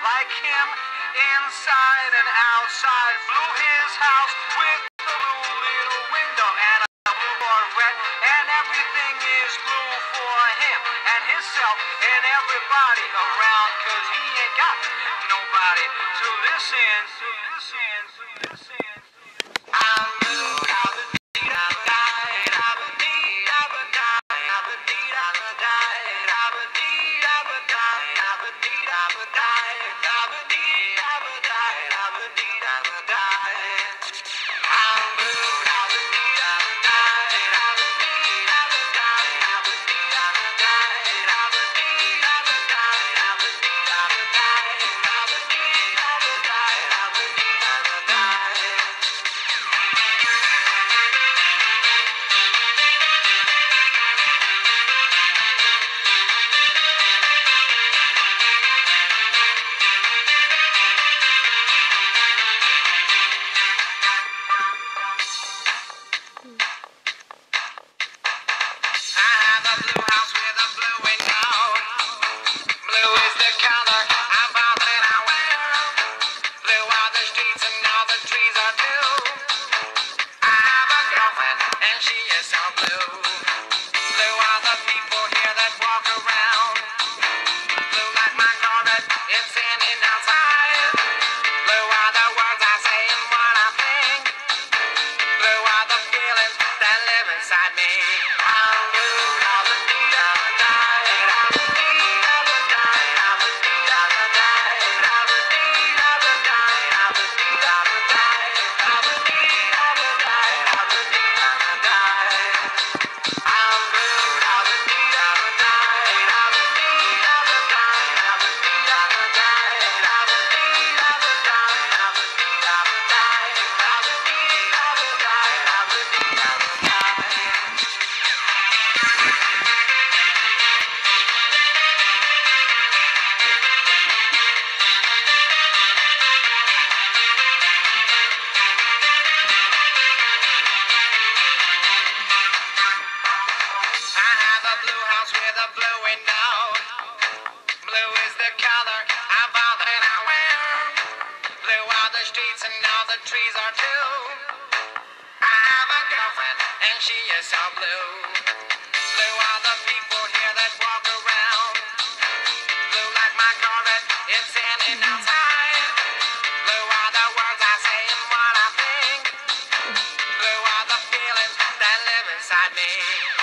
like him, inside and outside. Blue his house with a blue little window and a blue Corvette, and everything is blue for him and himself and everybody around, 'cause he ain't got nobody to listen, to listen, to listen. I'm blue, I'm a deed, I'm a died, I'm a deed, I'm a died, I'm a deed, I'm a died, I'm a deed, I'm a died, I'm a deed, I'm a died, I'm a deed, I'm a died, I'm a deed, I'm a died. I'm blue, I'm a deed, I'm a died, I'm a deed, I'm a died, I'm a deed, I'm a died, I'm a deed, I'm a died, I'm a deed, I'm a died, I'm a deed, I'm a died, I'm a deed, I'm a died. I have a blue house with a blue window. Blue is the color of all that I wear. Blue are the streets and all the trees are blue. I have a girlfriend and she is so blue. Blue are the people here that walk around. Blue like my Corvette, it's standing outside. Blue are the words I say and what I think. Blue are the feelings that live inside me. I'm blue, I'm a deed, I'm a died, I'm a deed, I'm a died, I'm a deed, I'm a died, I'm a deed, I'm a died, I'm a deed, I'm a died, I'm a deed, I'm a died, I'm a deed, I'm a died. I'm blue, I'm a deed, I'm a died, I'm a deed, I'm a died, I'm a deed, I'm a died, I'm a deed, I'm a died, I'm a deed, I'm a died, I'm a deed, I'm a died, I'm a deed, I'm a died. I have a blue house with a blue window. Blue is the color of all that I wear. Blue are the streets and all the trees are too. I have a girlfriend and she is so blue. Blue are the people here that walk around. Blue like my Corvette, it's standing outside. Blue are the words I say and what I think. Blue are the feelings that live inside me.